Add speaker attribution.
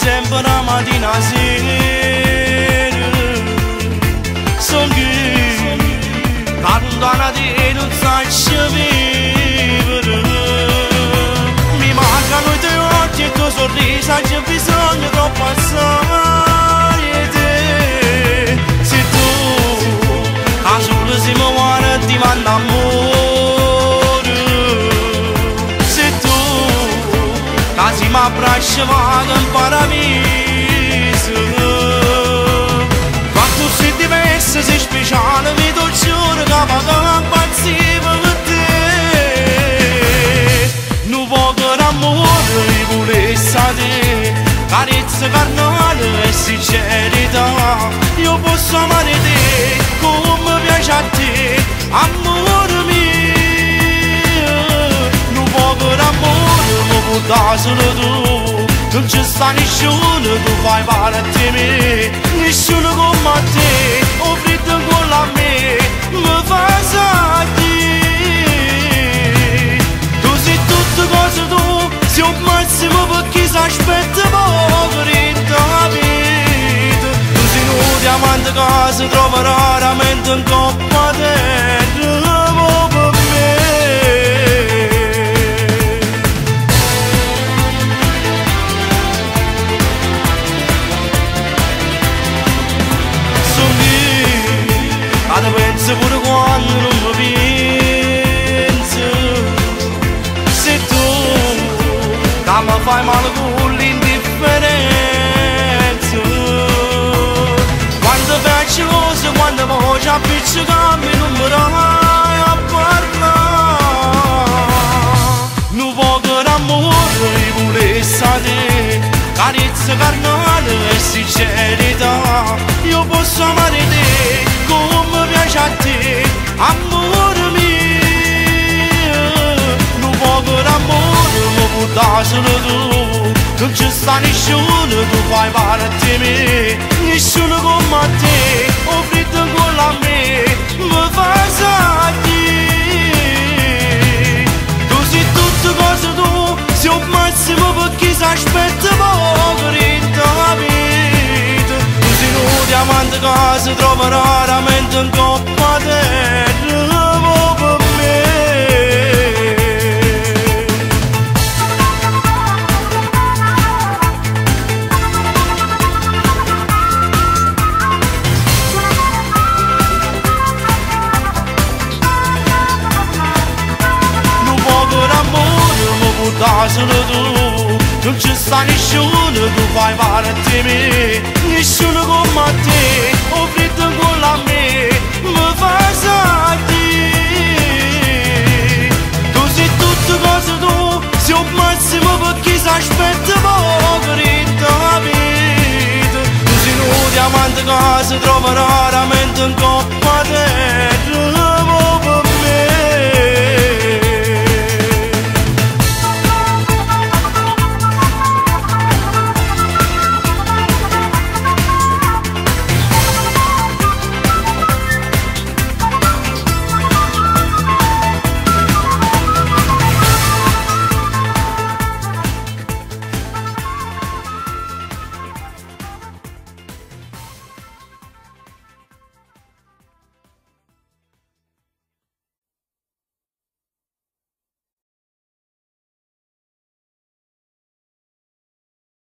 Speaker 1: sempre la mattina sera sono qui lontana di te non sai vivere. Mi mancano i tuoi occhi e il tuo sorriso, c'è bisogno troppo assai di te. Se tu a solo si mi guarda ti manda amore, se tu quasi mi abbracci vado in paradiso. Quando sei diversa, sei speciale, mi do giuro che vado a impazzire per te. Non voglio l'amore, io volessi a te, carezza carnale e sincerità. Io posso amare te come piace a te, amore mio. Non voglio l'amore, ma può dare solo tu. Non ci sta nessuno, tu fai male a te, nessuno come a te. Ho freddo con a me, mi fai sentire. Tu sei tutte cose tu, sei un massimo per chi si aspetta poco in tua vita. Tu sei un diamante che si trova raramente in coppa terra, ma per me. Te penso pure quando non mi pensi. Se tu che mi fai male con l'indifferenza, quando faccio cose, quando voglio appiccicarmi non mi dai a parlare. Non voglio l'amore, io volessi a te, carezza carnale e sincerità. Io posso amare te come piace a te, amore mio. Non voglio l'amore, ma può dare solo tu. Non ci sta nessuno, tu fai male a te, nessuno come a te. Ho freddo con a me, mi fai sentire. Tu sei tutte cose tu, sei un massimo per chi si aspetta poco in tua vita. Tu sei un diamante che si trova raramente in coppa terra, ma per me. Non voglio l'amore, ma può dare solo tu. Non ci sta nessuno, tu fai male a te, nessuno come a te. Ho freddo con a me,